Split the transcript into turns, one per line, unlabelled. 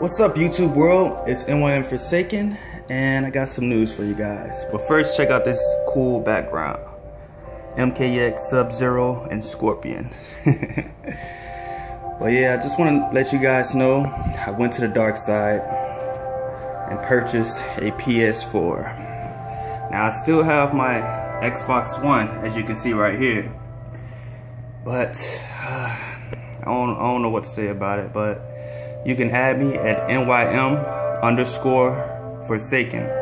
What's up, YouTube world? It's NYM Forsaken, and I got some news for you guys. But first, check out this cool background. MKX, Sub-Zero, and Scorpion. But yeah, I just want to let you guys know I went to the dark side and purchased a PS4. Now I still have my Xbox One, as you can see right here. But I don't know what to say about it, but you can add me at NYM_Forsaken.